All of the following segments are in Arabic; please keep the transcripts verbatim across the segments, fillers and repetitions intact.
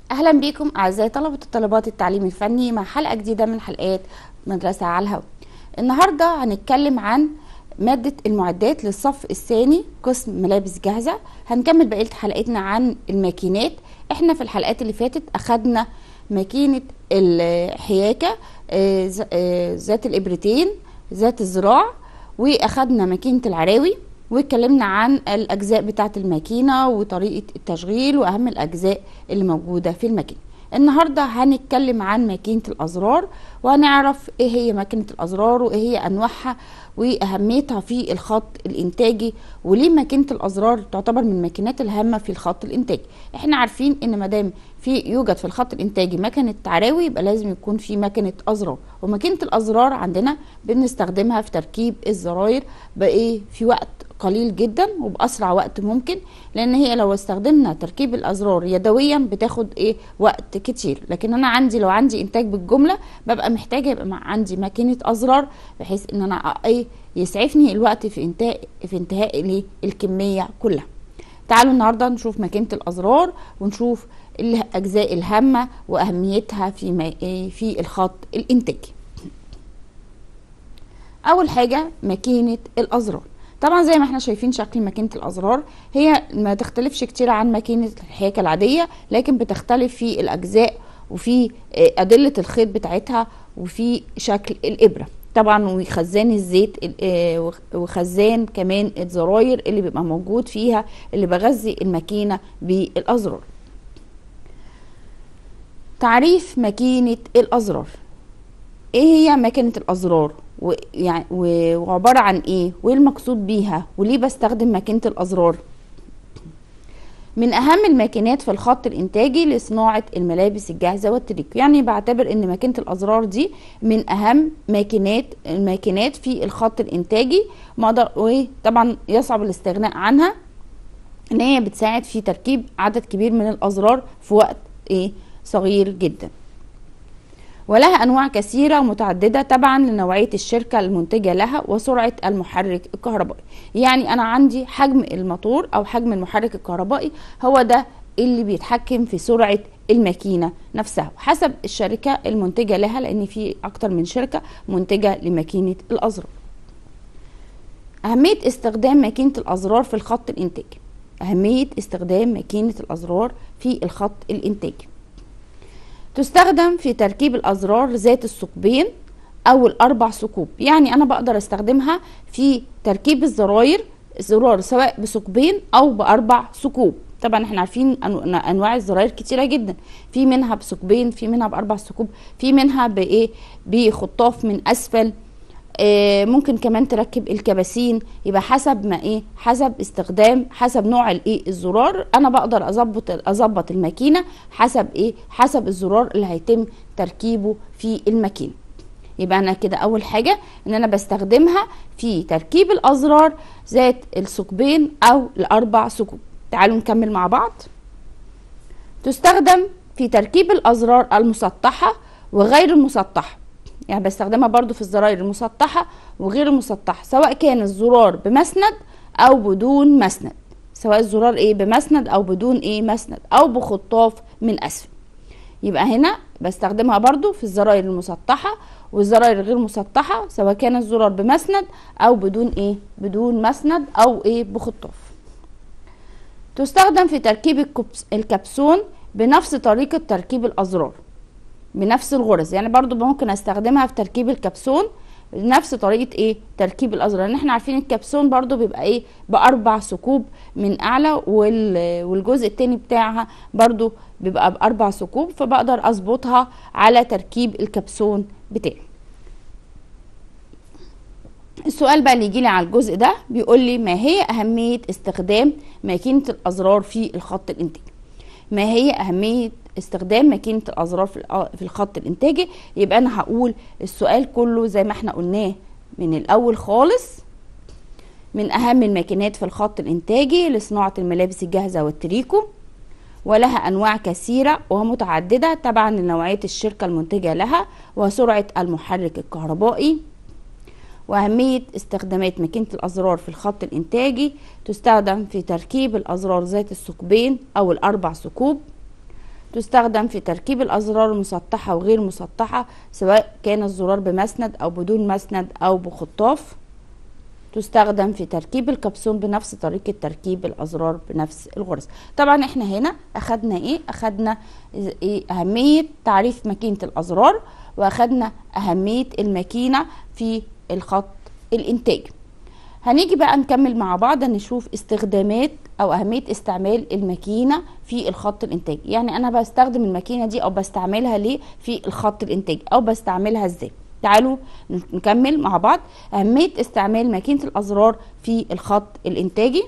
اهلا بيكم اعزائي طلبه وطالبات التعليم الفني مع حلقه جديده من حلقات مدرسه على الهواء. النهارده هنتكلم عن ماده المعدات للصف الثاني قسم ملابس جاهزه. هنكمل بقيه حلقتنا عن الماكينات. احنا في الحلقات اللي فاتت اخدنا ماكينه الحياكه ذات الابرتين ذات الذراع، واخدنا ماكينه العراوي، واتكلمنا عن الاجزاء بتاعه الماكينه وطريقه التشغيل واهم الاجزاء اللي موجوده في الماكينه. النهارده هنتكلم عن ماكينه الازرار، وهنعرف ايه هي ماكينه الازرار وايه هي انواعها واهميتها في الخط الانتاجي، وليه ماكينه الازرار تعتبر من الماكينات الهامه في الخط الانتاجي. احنا عارفين ان ما دام في يوجد في الخط الانتاجي ماكينه عراوي يبقى لازم يكون في ماكينه ازرار، وماكينه الازرار عندنا بنستخدمها في تركيب الزراير بايه في وقت قليل جدا وباسرع وقت ممكن، لان هي لو استخدمنا تركيب الازرار يدويا بتاخد ايه وقت كتير. لكن انا عندي لو عندي انتاج بالجمله ببقى محتاجه يبقى عندي ماكينه ازرار بحيث ان انا ايه يسعفني الوقت في انتهاء في انتهاء الكميه كلها. تعالوا النهارده نشوف ماكينه الازرار ونشوف الاجزاء الهامه واهميتها في في الخط الانتاجي. اول حاجه ماكينه الازرار. طبعا زي ما احنا شايفين شكل ماكينه الازرار هي ما تختلفش كتير عن ماكينه الحياكه العاديه، لكن بتختلف في الاجزاء وفي ادله الخيط بتاعتها وفي شكل الابره طبعا، وخزان الزيت وخزان كمان الزراير اللي بيبقى موجود فيها اللي بغذي الماكينه بالازرار. تعريف ماكينه الازرار. ايه هي ماكينه الازرار ويعني وعباره عن ايه وايه المقصود بيها وليه بستخدم ماكينه الازرار؟ من اهم الماكينات في الخط الانتاجي لصناعه الملابس الجاهزه والتريكو، يعني بعتبر ان ماكينه الازرار دي من اهم ماكينات الماكينات في الخط الانتاجي. ما اقدر طبعا يصعب الاستغناء عنها، ان هي بتساعد في تركيب عدد كبير من الازرار في وقت ايه صغير جدا، ولها أنواع كثيرة ومتعددة تبعا لنوعية الشركة المنتجة لها وسرعة المحرك الكهربائي. يعني أنا عندي حجم الموتور أو حجم المحرك الكهربائي هو ده اللي بيتحكم في سرعة الماكينة نفسها حسب الشركة المنتجة لها، لأن في أكتر من شركة منتجة لماكينة الأزرار. أهمية استخدام ماكينة الأزرار في الخط الإنتاجي. أهمية استخدام ماكينة الأزرار في الخط الإنتاجي: تستخدم في تركيب الأزرار ذات الثقبين أو الأربع ثقوب. يعني أنا بقدر استخدمها في تركيب الزراير الزرار سواء بثقبين أو بأربع ثقوب. طبعا احنا عارفين أنواع الزراير كتيرة جدا، في منها بثقبين، في منها بأربع ثقوب، في منها بإيه بخطاف من أسفل. آه ممكن كمان تركب الكباسين. يبقى حسب ما ايه حسب استخدام حسب نوع الايه الزرار انا بقدر اظبط اظبط الماكينه حسب ايه حسب الزرار اللي هيتم تركيبه في الماكينه. يبقى انا كده اول حاجه ان انا بستخدمها في تركيب الازرار ذات الثقبين او الاربع ثقوب. تعالوا نكمل مع بعض. تستخدم في تركيب الازرار المسطحه وغير المسطحه، يعني بستخدمها برضو في الزراير المسطحة وغير المسطحة، سواء كان الزرار بمسند او بدون مسند، سواء الزرار ايه بمسند او بدون ايه مسند او بخطاف من اسفل. يبقى هنا بستخدمها برضو في الزراير المسطحة والزراير الغير مسطحة، سواء كان الزرار بمسند او بدون ايه بدون مسند او ايه بخطاف. تستخدم في تركيب الكبسون بنفس طريقة تركيب الازرار بنفس الغرز، يعني برضو ممكن استخدمها في تركيب الكبسون بنفس طريقة ايه تركيب الازرار، لان احنا عارفين الكبسون برضو بيبقى ايه باربع ثقوب من اعلى، والجزء التاني بتاعها برضو بيبقى باربع ثقوب، فبقدر اظبطها على تركيب الكبسون بتاعي. السؤال بقى اللي يجيلي على الجزء ده بيقول لي: ما هي اهمية استخدام ماكينة الازرار في الخط الانتاجي؟ ما هي اهمية استخدام ماكينة الأزرار في الخط الإنتاجي؟ يبقى أنا هقول السؤال كله زي ما احنا قلناه من الأول خالص: من أهم الماكينات في الخط الإنتاجي لصناعة الملابس الجاهزة والتريكو، ولها أنواع كثيرة ومتعددة تبعا لنوعية الشركة المنتجة لها وسرعة المحرك الكهربائي. وأهمية استخدامات ماكينة الأزرار في الخط الإنتاجي: تستخدم في تركيب الأزرار ذات الثقبين أو الأربع ثقوب، تستخدم في تركيب الأزرار المسطحة وغير مسطحة، سواء كان الزرار بمسند أو بدون مسند أو بخطاف. تستخدم في تركيب الكبسول بنفس طريقة تركيب الأزرار بنفس الغرز. طبعا احنا هنا أخدنا ايه؟ أخدنا إيه؟ أهمية تعريف ماكينة الأزرار، وأخدنا أهمية الماكينة في الخط الإنتاج. هنيجي بقى نكمل مع بعض نشوف استخدامات او اهمية استعمال الماكينة في الخط الانتاج. يعني انا بستخدم الماكينة دي او بستعملها ليه في الخط الانتاج، او بستعملها ازاي. تعالوا نكمل مع بعض اهمية استعمال ماكينة الازرار في الخط الانتاجي.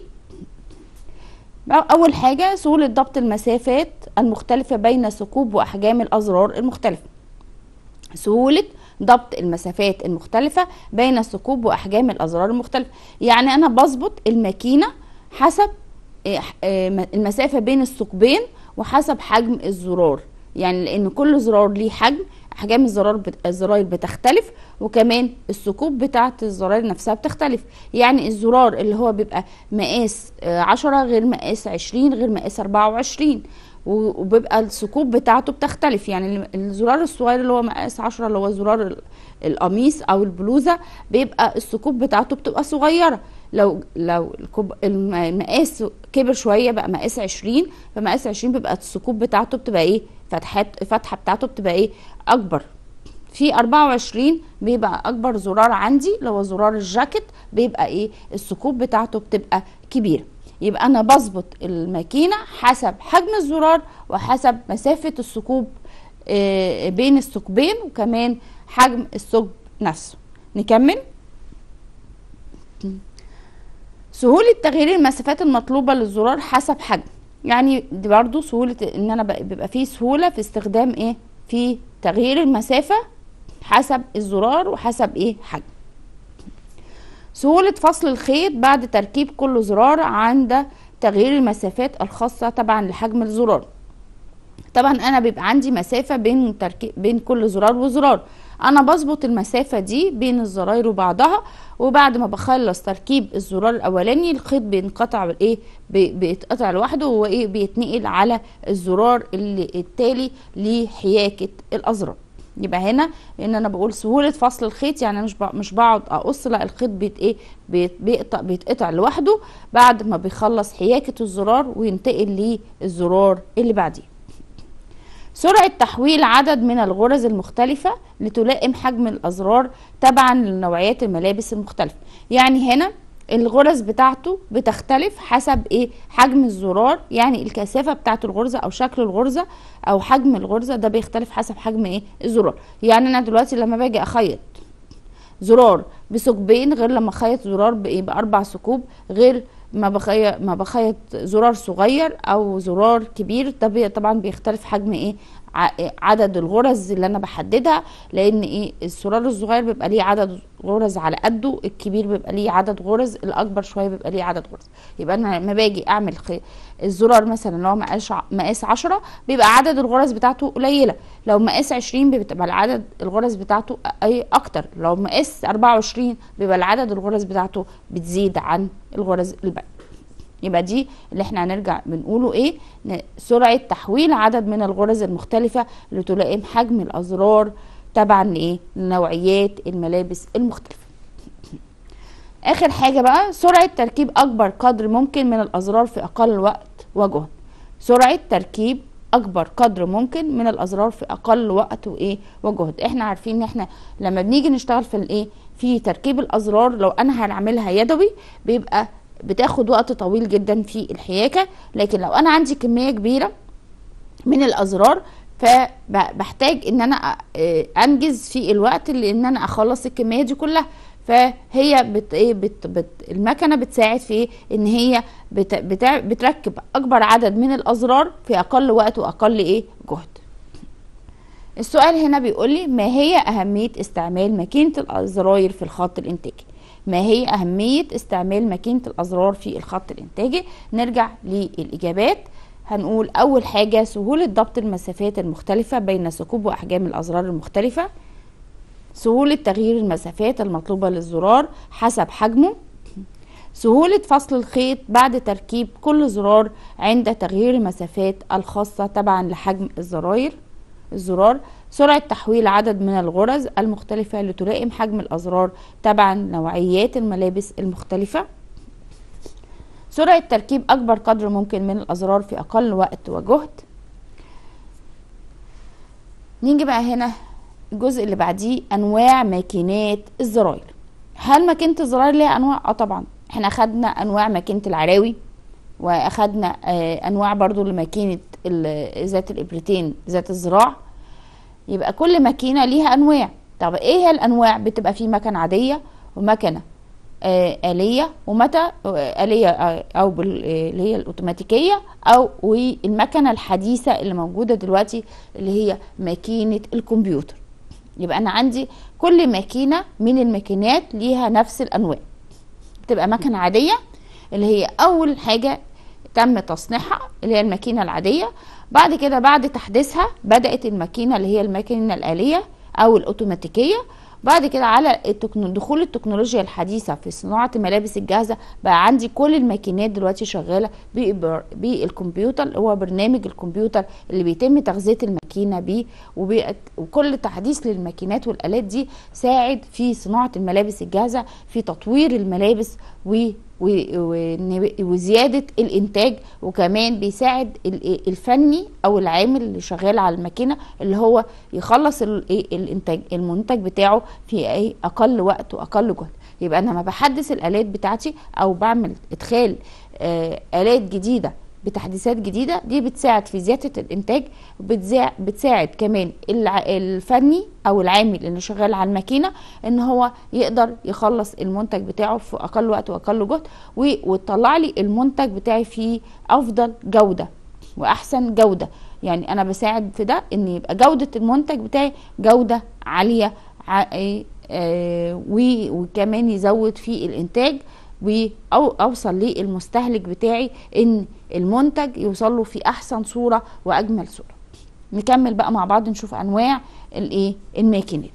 اول حاجة سهولة ضبط المسافات المختلفة بين ثقوب واحجام الازرار المختلفة. سهولة ضبط المسافات المختلفة بين الثقوب وأحجام الأزرار المختلفة. يعني أنا بظبط الماكينة حسب المسافة بين الثقبين وحسب حجم الزرار، يعني لأن كل زرار ليه حجم، أحجام الزرار الزراير بتختلف، وكمان الثقوب بتاعة الزراير نفسها بتختلف. يعني الزرار اللي هو بيبقى مقاس عشرة غير مقاس عشرين غير مقاس أربعة وعشرين، وبيبقى الثقوب بتاعته بتختلف. يعني الزرار الصغير اللي هو مقاس عشرة اللي هو زرار القميص او البلوزه بيبقى الثقوب بتاعته بتبقى صغيره. لو لو المقاس كبر شويه بقى مقاس عشرين، فمقاس عشرين بيبقى الثقوب بتاعته بتبقى ايه؟ فتحات الفتحه بتاعته بتبقى ايه؟ اكبر. في أربعة وعشرين بيبقى اكبر زرار عندي اللي هو زرار الجاكيت، بيبقى ايه؟ الثقوب بتاعته بتبقى كبيره. يبقى انا بظبط الماكينه حسب حجم الزرار وحسب مسافه الثقوب بين الثقبين، وكمان حجم الثقب نفسه. نكمل. سهوله تغيير المسافات المطلوبه للزرار حسب حجم. يعني دي برضو سهوله ان انا بيبقى فيه سهوله في استخدام ايه؟ في تغيير المسافه حسب الزرار وحسب ايه؟ حجم. سهولة فصل الخيط بعد تركيب كل زرار عند تغيير المسافات الخاصة طبعا لحجم الزرار. طبعا انا بيبقى عندي مسافة بين تركيب بين كل زرار وزرار، انا بظبط المسافة دي بين الزراير وبعضها، وبعد ما بخلص تركيب الزرار الاولاني الخيط بينقطع ايه؟ بيتقطع لوحده، وايه؟ بيتنقل على الزرار اللي التالي لحياكة الازرار. يبقى هنا ان انا بقول سهوله فصل الخيط، يعني مش مش بقعد اقص، لا الخيط بيت ايه؟ بيقطع بيتقطع لوحده بعد ما بيخلص حياكه الزرار وينتقل للزرار اللي بعديه. سرعه تحويل عدد من الغرز المختلفه لتلائم حجم الازرار تبعا لنوعيات الملابس المختلفه. يعني هنا الغرز بتاعته بتختلف حسب ايه؟ حجم الزرار. يعني الكثافه بتاعت الغرزه او شكل الغرزه او حجم الغرزه ده بيختلف حسب حجم ايه؟ الزرار. يعني انا دلوقتي لما باجي اخيط زرار بثقبين غير لما اخيط زرار بايه؟ باربع ثقوب، غير ما بخيط ما بخيط زرار صغير او زرار كبير. ده طبعا بيختلف حجم ايه؟ عدد الغرز اللي انا بحددها، لان ايه؟ الزرار الصغير بيبقى ليه عدد غرز على قده، الكبير بيبقى ليه عدد غرز، الاكبر شويه بيبقى ليه عدد غرز. يبقى انا لما باجي اعمل الزرار مثلا لو مقاس مقاس عشرة بيبقى عدد الغرز بتاعته قليله، لو مقاس عشرين بتبقى العدد الغرز بتاعته اي اكتر، لو مقاس أربعة وعشرين بيبقى العدد الغرز بتاعته بتزيد عن الغرز الباقيه. يبقى دي اللي احنا هنرجع بنقوله ايه؟ سرعة تحويل عدد من الغرز المختلفة لتلائم حجم الازرار تبعا لايه؟ لنوعيات الملابس المختلفة. اخر حاجة بقى سرعة تركيب اكبر قدر ممكن من الازرار في اقل وقت وجهد. سرعة تركيب اكبر قدر ممكن من الازرار في اقل وقت وايه؟ وجهد. احنا عارفين ان احنا لما بنيجي نشتغل في الايه؟ في تركيب الازرار لو انا هنعملها يدوي بيبقى بتاخد وقت طويل جدا في الحياكة، لكن لو انا عندي كمية كبيرة من الازرار فبحتاج ان انا انجز في الوقت لان انا اخلص الكمية دي كلها. فهي بت ايه بت بت المكنه بتساعد في ايه؟ ان هي بت بت بتركب اكبر عدد من الازرار في اقل وقت واقل ايه؟ جهد. السؤال هنا بيقول لي ما هي اهميه استعمال ماكينه الزراير في الخط الانتاجي؟ ما هي اهميه استعمال ماكينه الازرار في الخط الانتاجي؟ نرجع للاجابات. هنقول اول حاجه سهوله ضبط المسافات المختلفه بين ثقوب واحجام الازرار المختلفه، سهولة تغيير المسافات المطلوبة للزرار حسب حجمه، سهولة فصل الخيط بعد تركيب كل زرار عند تغيير المسافات الخاصة تبعا لحجم الزراير الزرار. سرعة تحويل عدد من الغرز المختلفة لتلائم حجم الأزرار تبعا نوعيات الملابس المختلفة. سرعة تركيب أكبر قدر ممكن من الأزرار في أقل وقت وجهد. نيجي بقى هنا الجزء اللي بعديه أنواع ماكينات الزراير. هل ماكينة الزراير ليها أنواع؟ اه طبعا، احنا أخدنا أنواع ماكينة العراوي، وأخدنا آه أنواع برضو لماكينة ذات الإبرتين ذات الذراع. يبقى كل ماكينة ليها أنواع. طب ايه هي الأنواع؟ بتبقى في مكنة عادية ومكنة آه آلية، ومتى آه آلية آه أو اللي هي الأوتوماتيكية، أو والمكنة الحديثة اللي موجودة دلوقتي اللي هي ماكينة الكمبيوتر. يبقى أنا عندي كل ماكينة من الماكينات ليها نفس الأنواع. بتبقى مكنة عادية اللي هي أول حاجة تم تصنيعها اللي هي الماكينة العادية. بعد كده بعد تحديثها بدأت الماكينة اللي هي الماكينة الآلية أو الأوتوماتيكية. بعد كده على التكنو... دخول التكنولوجيا الحديثة في صناعة الملابس الجاهزة بقى عندي كل الماكينات دلوقتي شغالة بإبر... بالكمبيوتر، اللي هو برنامج الكمبيوتر اللي بيتم تغذية الماكينة بيه. وبي... وكل تحديث للماكينات والآلات دي ساعد في صناعة الملابس الجاهزة، في تطوير الملابس و... وزيادة الانتاج. وكمان بيساعد الفني او العامل اللي شغال على الماكينة اللي هو يخلص الانتاج المنتج بتاعه في اقل وقت واقل جهد. يبقى انا لما بحدث الالات بتاعتي او بعمل ادخال الات جديدة بتحديثات جديدة، دي بتساعد في زيادة الانتاج، وبتساعد كمان الفني او العامل اللي شغال على الماكينة ان هو يقدر يخلص المنتج بتاعه في اقل وقت واقل جهد، وتطلع لي المنتج بتاعي في افضل جودة واحسن جودة. يعني انا بساعد في ده ان يبقى جودة المنتج بتاعي جودة عالية، وكمان يزود في الانتاج او اوصل للمستهلك بتاعي ان المنتج يوصل له في احسن صورة واجمل صورة. نكمل بقى مع بعض نشوف انواع الايه الماكينات.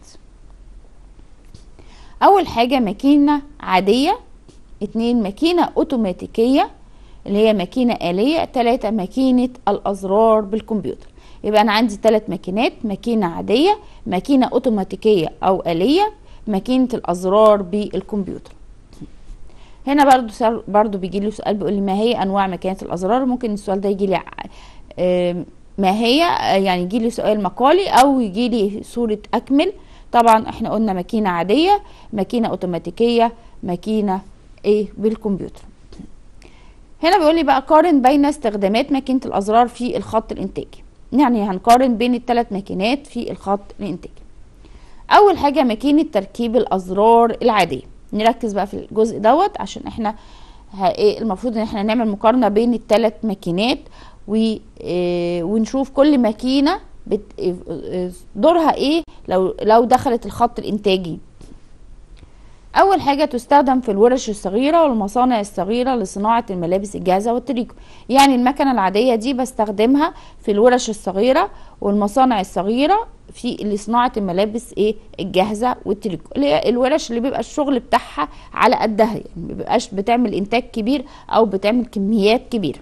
اول حاجة ماكينة عادية، اتنين ماكينة اوتوماتيكية اللي هي ماكينة آلية، تلاتة ماكينة الازرار بالكمبيوتر. يبقى انا عندي ثلاث ماكينات: ماكينة عادية، ماكينة اوتوماتيكية او آلية، ماكينة الازرار بالكمبيوتر. هنا برضو برضو بيجي لي سؤال بيقول لي ما هي انواع ماكينات الازرار. ممكن السؤال ده يجي لي ما هي، يعني يجي لي سؤال مقالي او يجي لي صورة اكمل. طبعا احنا قلنا ماكينة عادية، ماكينة اوتوماتيكية، ماكينة ايه بالكمبيوتر. هنا بيقول لي بقى قارن بين استخدامات ماكينة الازرار في الخط الانتاجي. يعني هنقارن بين الثلاث ماكينات في الخط الانتاجي. اول حاجة ماكينة تركيب الازرار العادية. نركز بقى في الجزء دوت عشان احنا ايه المفروض ان احنا نعمل مقارنة بين الثلاث ماكينات ونشوف كل ماكينة دورها ايه لو لو دخلت الخط الانتاجي. اول حاجة تستخدم في الورش الصغيرة والمصانع الصغيرة لصناعة الملابس الجاهزة والتريكو. يعني المكنة العادية دي بستخدمها في الورش الصغيرة والمصانع الصغيرة في لصناعة الملابس ايه الجاهزة والتريكو، اللي هي الورش اللي بيبقى الشغل بتاعها على قدها، يعني ما بيبقاش بتعمل انتاج كبير او بتعمل كميات كبيرة.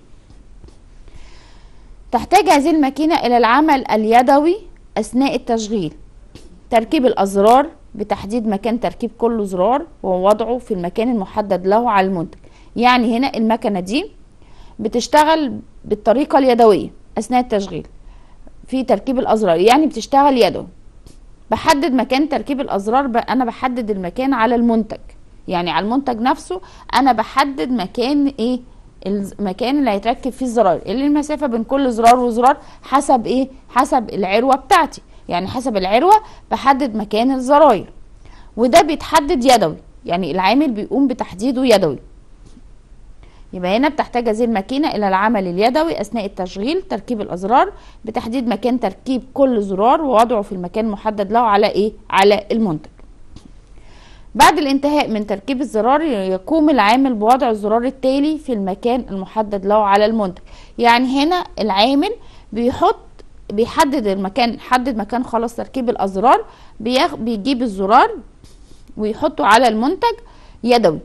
تحتاج هذه الماكينة الى العمل اليدوي اثناء التشغيل، تركيب الازرار بتحديد مكان تركيب كل زرار ووضعه في المكان المحدد له على المنتج. يعني هنا المكنة دي بتشتغل بالطريقة اليدوية اثناء التشغيل في تركيب الازرار، يعني بتشتغل يدوي. بحدد مكان تركيب الازرار، انا بحدد المكان على المنتج، يعني على المنتج نفسه انا بحدد مكان ايه المكان اللي هيتركب فيه الزرار، اللي المسافة بين كل زرار وزرار حسب ايه حسب العروة بتاعتي، يعني حسب العروة بحدد مكان الزراير، وده بيتحدد يدوي، يعني العامل بيقوم بتحديده يدوي. يبقى هنا بتحتاج هذه الماكينة الى العمل اليدوي اثناء التشغيل، تركيب الازرار بتحديد مكان تركيب كل زرار ووضعه في المكان المحدد له على ايه على المنتج. بعد الانتهاء من تركيب الزرار يقوم العامل بوضع الزرار التالي في المكان المحدد له على المنتج. يعني هنا العامل بيحط بيحدد المكان، حدد مكان خلاص تركيب الازرار، بيجيب الزرار ويحطه على المنتج يدوي،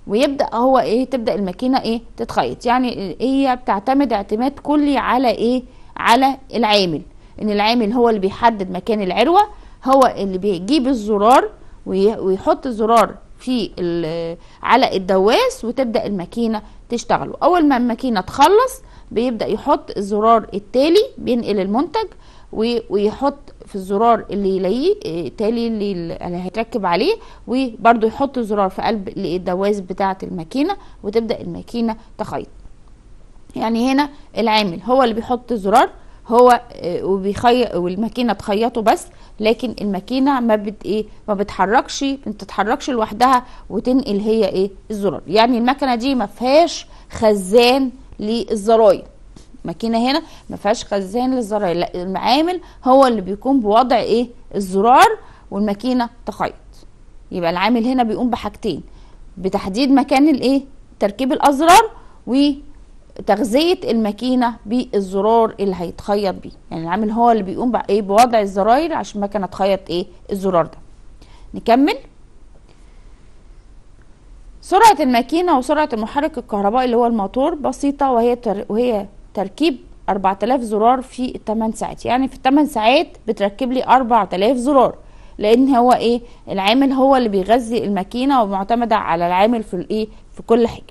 ويبدأ هو ايه تبدأ الماكينة ايه تتخيط. يعني هي بتعتمد اعتماد كلي على ايه على العامل، ان العامل هو اللي بيحدد مكان العروة، هو اللي بيجيب الزرار ويحط الزرار في على الدواس وتبدأ الماكينة تشتغل. اول ما الماكينة تخلص بيبدأ يحط الزرار التالي بينقل المنتج ويحط في الزرار اللي يلاقيه التالي اللي هيتركب عليه، وبرده يحط الزرار في قلب الدواس بتاعة الماكينة وتبدأ الماكينة تخيط. يعني هنا العامل هو اللي بيحط الزرار هو وبيخيط والماكينة تخيطه بس، لكن الماكينة ما بت ايه ما بتحركش ما بتتحركش لوحدها وتنقل هي ايه الزرار. يعني الماكينة دي ما فيهاش خزان للزراير، ماكينه هنا ما فيهاش خزان للزراير، لا العامل هو اللي بيقوم بوضع ايه الزرار والماكينه تخيط. يبقى العامل هنا بيقوم بحاجتين، بتحديد مكان الايه تركيب الازرار وتغذيه الماكينه بالزرار اللي هيتخيط بيه. يعني العامل هو اللي بيقوم بايه بوضع الزراير عشان الماكينه تخيط ايه الزرار ده. نكمل. سرعه الماكينه وسرعه المحرك الكهربائي اللي هو الموتور بسيطه، وهي تر... وهي تركيب أربعة آلاف زرار في الثمان ساعات. يعني في الثمان ساعات بتركب لي أربعة آلاف زرار، لان هو ايه العامل هو اللي بيغذي الماكينه ومعتمده على العامل في الايه في كل حاجه.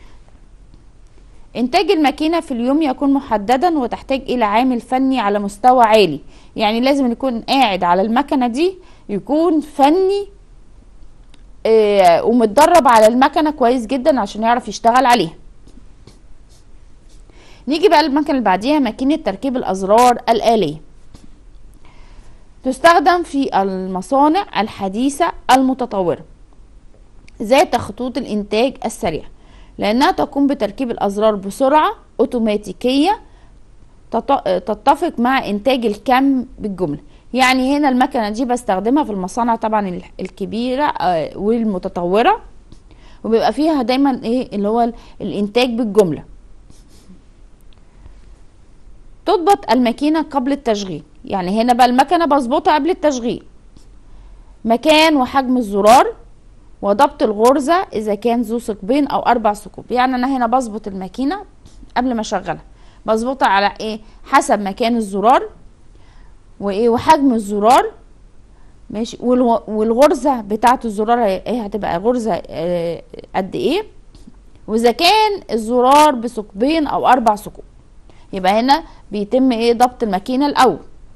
انتاج الماكينه في اليوم يكون محددا وتحتاج الى عامل فني على مستوى عالي. يعني لازم يكون قاعد على المكنه دي يكون فني اه ومتدرب على المكنه كويس جدا عشان يعرف يشتغل عليها. نيجي بقى للمكنه اللي بعديها، ماكينه تركيب الازرار الآلية. تستخدم في المصانع الحديثه المتطوره ذات خطوط الانتاج السريع، لانها تقوم بتركيب الازرار بسرعه اوتوماتيكيه تتفق مع انتاج الكم بالجمله. يعني هنا المكنه دي بستخدمها في المصانع طبعا الكبيره والمتطوره، وبيبقى فيها دايما ايه اللي هو الانتاج بالجمله. تضبط الماكينة قبل التشغيل. يعني هنا بقى المكنة بظبطها قبل التشغيل، مكان وحجم الزرار وضبط الغرزة إذا كان ذو ثقبين أو أربع ثقوب. يعني أنا هنا بظبط الماكينة قبل ما أشغلها، بظبطها على إيه حسب مكان الزرار وإيه وحجم الزرار ماشي، والغرزة بتاعة الزرار إيه هتبقى غرزة إيه قد إيه، وإذا كان الزرار بثقبين أو أربع ثقوب. يبقى هنا بيتم ايه ضبط الماكينه الاول.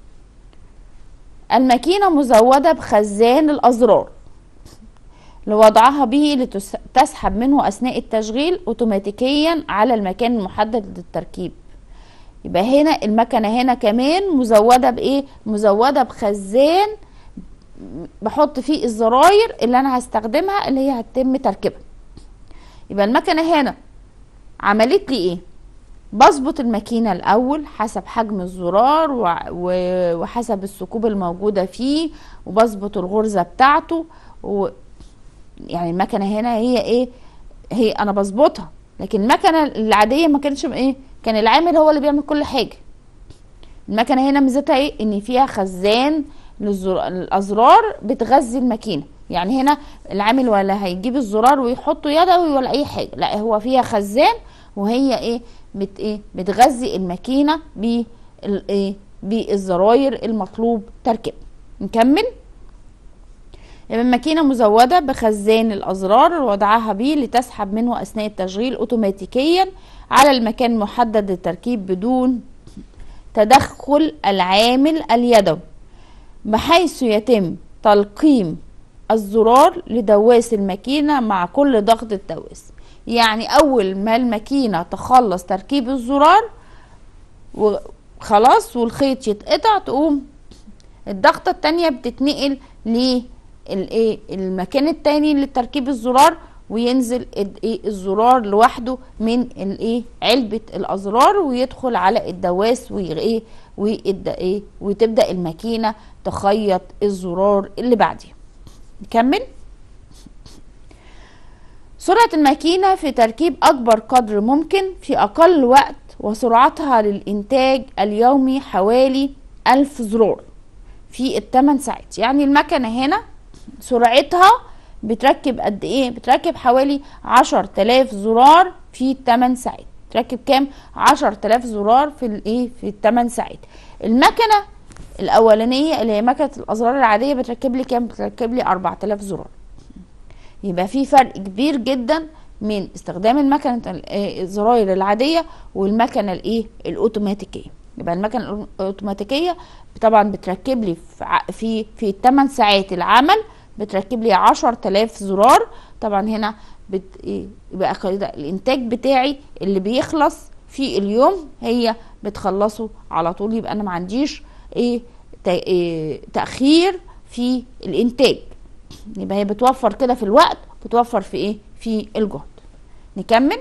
الماكينه مزوده بخزان الازرار لوضعها به لتسحب منه اثناء التشغيل اوتوماتيكيا على المكان المحدد للتركيب. يبقى هنا المكنه هنا كمان مزوده بايه مزوده بخزان بحط فيه الزراير اللي انا هستخدمها اللي هي هتتم تركيبها. يبقى المكنه هنا عملت لي ايه بظبط الماكينة الأول حسب حجم الزرار وحسب الثقوب الموجودة فيه، وبظبط الغرزة بتاعته و... يعني المكنة هنا هي ايه هي انا بظبطها، لكن المكنة العادية ما كانش ايه كان العامل هو اللي بيعمل كل حاجة. المكنة هنا ميزتها ايه ان فيها خزان للأزرار بتغذي الماكينة. يعني هنا العامل ولا هيجيب الزرار ويحطه يدوي ولا اي حاجة، لا هو فيها خزان وهي ايه بت ايه بتغذي الماكينه بالايه بالزراير المطلوب تركيبها. نكمل. يبقى الماكينه مزوده بخزان الازرار وضعها به لتسحب منه اثناء التشغيل اوتوماتيكيا على المكان المحدد للتركيب بدون تدخل العامل اليدوي، بحيث يتم تلقيم الزرار لدواس الماكينه مع كل ضغط الدواس. يعني اول ما الماكينه تخلص تركيب الزرار وخلاص والخيط يتقطع تقوم الضغطه التانية بتتنقل للايه المكان التاني لتركيب الزرار، وينزل الزرار لوحده من الايه علبه الازرار ويدخل على الدواس وايه وايه وتبدا الماكينه تخيط الزرار اللي بعديه. نكمل. سرعة الماكينة في تركيب أكبر قدر ممكن في أقل وقت، وسرعتها للإنتاج اليومي حوالي ألف زرار في الثمان ساعات. يعني المكنة هنا سرعتها بتركب قد ايه؟ بتركب حوالي عشر تلاف زرار في تمن ساعات. تركب كام؟ عشر تلاف زرار في الايه في التمن ساعات. المكنه الاولانيه اللي هي مكنه الازرار العاديه بتركب لي كام؟ بتركب لي اربع تلاف زرار. يبقى في فرق كبير جدا من استخدام المكنه الزراير العاديه والمكنه الايه الاوتوماتيكيه. يبقى المكنه الاوتوماتيكيه طبعا بتركب لي في في الثمان ساعات العمل بتركب لي عشر تلاف زرار. طبعا هنا بت يبقى الانتاج بتاعي اللي بيخلص في اليوم هي بتخلصه على طول. يبقى انا ما عنديش ايه تاخير في الانتاج. يبقى هي بتوفر كده في الوقت، بتوفر في ايه في الجهد. نكمل.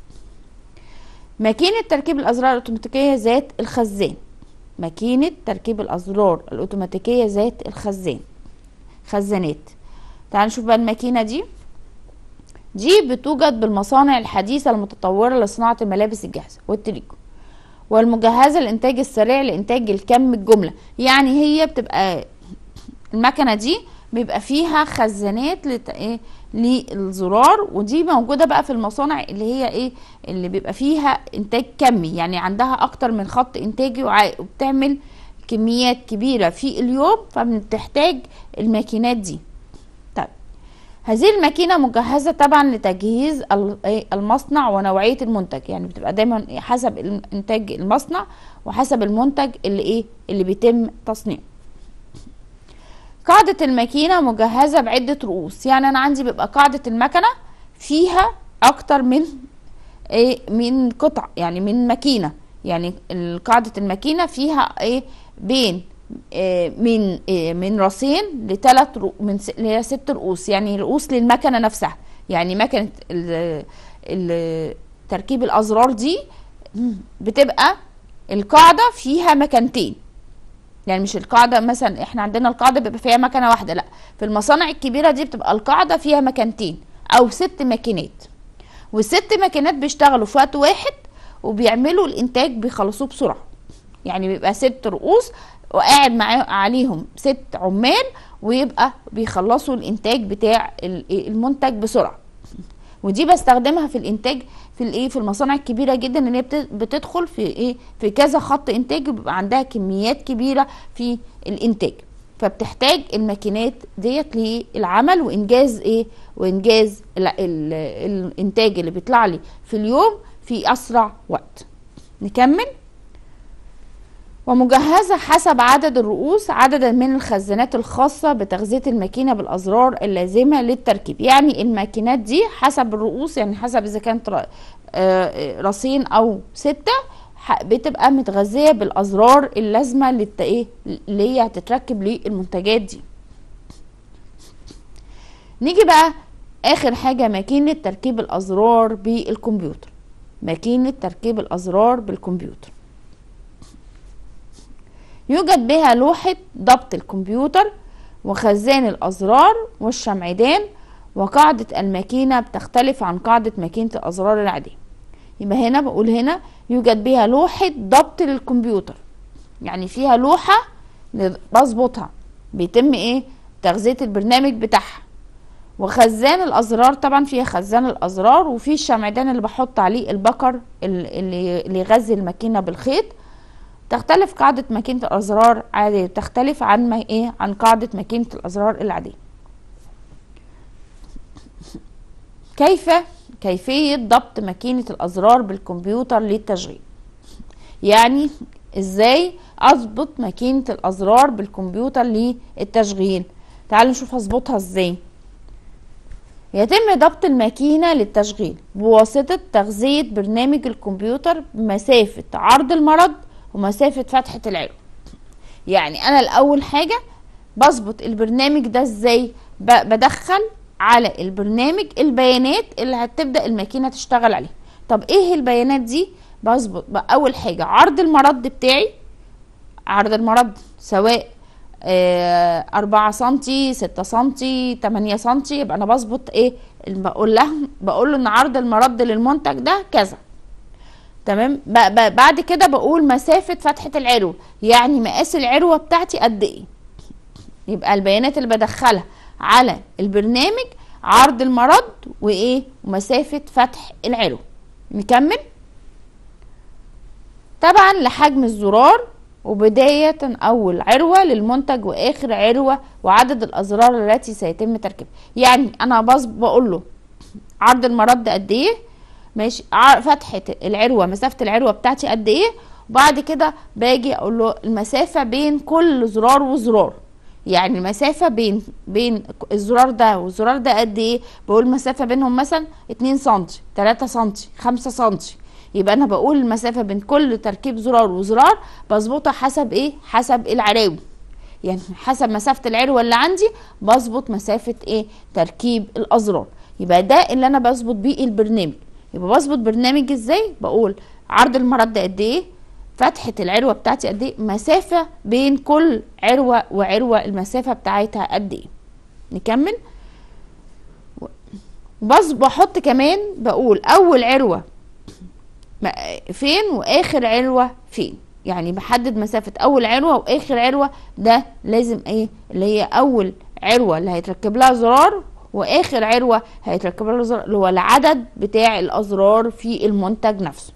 ماكينه تركيب الازرار الاوتوماتيكيه ذات الخزان. ماكينه تركيب الازرار الاوتوماتيكيه ذات الخزان، خزانات. تعالوا نشوف بقى الماكينه دي. دي بتوجد بالمصانع الحديثه المتطوره لصناعه الملابس الجاهزه والتريكو والمجهزه للانتاج السريع لانتاج الكم الجمله. يعني هي بتبقى المكنه دي بيبقى فيها خزانات لت... إيه؟ للزرار، ودي موجوده بقى في المصانع اللي هي ايه اللي بيبقى فيها انتاج كمي، يعني عندها اكتر من خط انتاجي وبتعمل كميات كبيره في اليوم، فبتحتاج الماكينات دي. طيب هذه الماكينه مجهزه طبعا لتجهيز المصنع ونوعيه المنتج، يعني بتبقى دايما حسب انتاج المصنع وحسب المنتج اللي ايه اللي بيتم تصنيعه. قاعدة الماكينة مجهزة بعدة رؤوس، يعني انا عندي بيبقى قاعدة المكنة فيها اكتر من ايه من قطع، يعني من ماكينة. يعني قاعدة الماكينة فيها ايه بين إيه من إيه من راسين لثلاث من ست رؤوس، يعني رؤوس للمكنة نفسها. يعني مكنة تركيب الازرار دي بتبقى القاعدة فيها مكانتين، يعني مش القاعده مثلا احنا عندنا القاعده بيبقى فيها مكنه واحده، لا، في المصانع الكبيره دي بتبقى القاعده فيها مكانتين او ست ماكينات، والست ماكينات بيشتغلوا في وقت واحد وبيعملوا الانتاج بيخلصوه بسرعه. يعني بيبقى ست رؤوس وقاعد معاه عليهم ست عمال ويبقى بيخلصوا الانتاج بتاع المنتج بسرعه. ودي بستخدمها في الانتاج في الايه في المصانع الكبيره جدا، ان هي بتدخل في ايه في كذا خط انتاج وبيبقى عندها كميات كبيره في الانتاج، فبتحتاج الماكينات ديت للعمل وانجاز ايه وانجاز ال ال الانتاج اللي بيطلع لي في اليوم في اسرع وقت. نكمل. ومجهزة حسب عدد الرؤوس عددا من الخزانات الخاصة بتغذية الماكينة بالأزرار اللازمة للتركيب. يعني الماكينات دي حسب الرؤوس، يعني حسب إذا كانت راسين أو ستة، بتبقى متغذية بالأزرار اللازمة للت... اللي هي هتتركب للمنتجات دي. نيجي بقى آخر حاجة، ماكينة تركيب الأزرار بالكمبيوتر. ماكينة تركيب الأزرار بالكمبيوتر يوجد بها لوحة ضبط الكمبيوتر وخزان الأزرار والشمعدان، وقاعدة الماكينة بتختلف عن قاعدة ماكينة الأزرار العادية. يبقى هنا بقول هنا يوجد بها لوحة ضبط للكمبيوتر، يعني فيها لوحة بظبطها بيتم ايه تغذية البرنامج بتاعها. وخزان الأزرار طبعا فيها خزان الأزرار، وفي الشمعدان اللي بحط عليه البكر اللي يغذي الماكينة بالخيط. تختلف قاعدة ماكينة الأزرار عادية، تختلف عن ما ايه عن قاعدة ماكينة الأزرار العادية. كيف كيفية ضبط ماكينة الأزرار بالكمبيوتر للتشغيل؟ يعني ازاي اضبط ماكينة الأزرار بالكمبيوتر للتشغيل؟ تعالوا نشوف هظبطها ازاي. يتم ضبط الماكينة للتشغيل بواسطة تغذية برنامج الكمبيوتر بمسافة عرض المرض ومسافة فتحة العلو. يعني انا الاول حاجة بظبط البرنامج ده ازاي؟ بدخل على البرنامج البيانات اللي هتبدأ الماكينة تشتغل عليها. طب ايه البيانات دي؟ بظبط اول حاجة عرض المرض بتاعي، عرض المرض سواء اه اربعة سنتي ستة سنتي تمانية سنتي، يبقى انا بظبط ايه بقول لهم بقول له ان عرض المرض للمنتج ده كذا. تمام. بعد كده بقول مسافة فتحة العروة، يعني مقاس العروة بتاعتي قد ايه. يبقى البيانات اللي بدخلها على البرنامج عرض المرد وايه ومسافة فتح العروة. نكمل. تبعا لحجم الزرار وبداية اول عروة للمنتج واخر عروة وعدد الازرار التي سيتم تركيبها. يعني انا بس بقول له عرض المرد قد ايه، ماشي، فتحة العروة مسافة العروة بتاعتي قد ايه، وبعد كده باجي اقول له المسافة بين كل زرار وزرار. يعني المسافة بين بين الزرار ده والزرار ده قد ايه، بقول المسافة بينهم مثلا اتنين سنتي، تلاتة سنتي، خمسة سنتي. يبقى انا بقول المسافة بين كل تركيب زرار وزرار بظبطها حسب ايه، حسب العراوي. يعني حسب مسافة العروة اللي عندي بظبط مسافة ايه تركيب الازرار. يبقى ده اللي انا بظبط بيه البرنامج. يبقى بظبط برنامج ازاي، بقول عرض المرد قد ايه، فتحة العروة بتاعتي قد ايه، مسافة بين كل عروة وعروة المسافة بتاعتها قد ايه. نكمل. بس بحط كمان بقول اول عروة فين واخر عروة فين. يعني بحدد مسافة اول عروة واخر عروة، ده لازم ايه اللي هي اول عروة اللي هيتركب لها زرار واخر عروة هيتركب لها زرار، اللي هو العدد بتاع الازرار في المنتج نفسه.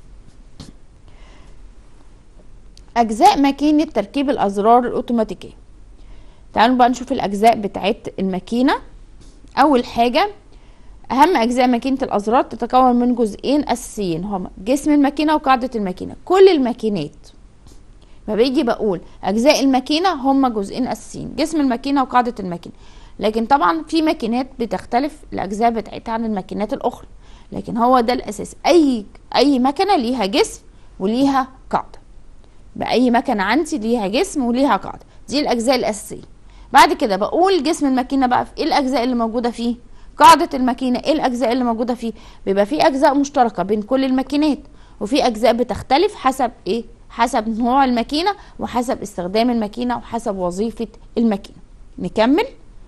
اجزاء ماكينة تركيب الازرار الاوتوماتيكية. تعالوا بقى نشوف الاجزاء بتاعت الماكينة. اول حاجة اهم اجزاء ماكينة الازرار تتكون من جزئين اساسيين هما جسم الماكينة وقاعدة الماكينة. كل الماكينات ما بيجي بقول اجزاء الماكينة هما جزئين اساسيين، جسم الماكينة وقاعدة الماكينة. لكن طبعا في ماكينات بتختلف الاجزاء بتاعتها عن الماكينات الاخرى، لكن هو ده الاساس. اي اي مكنة ليها جسم وليها قاعدة. باي مكنة عندي ليها جسم وليها قاعدة، دي الاجزاء الاساسية. بعد كده بقول جسم الماكينة بقى في ايه الاجزاء اللي موجودة فيه، قاعدة الماكينة ايه الاجزاء اللي موجودة فيه. بيبقى في اجزاء مشتركة بين كل الماكينات، وفي اجزاء بتختلف حسب ايه، حسب نوع الماكينة وحسب استخدام الماكينة وحسب وظيفة الماكينة. نكمل.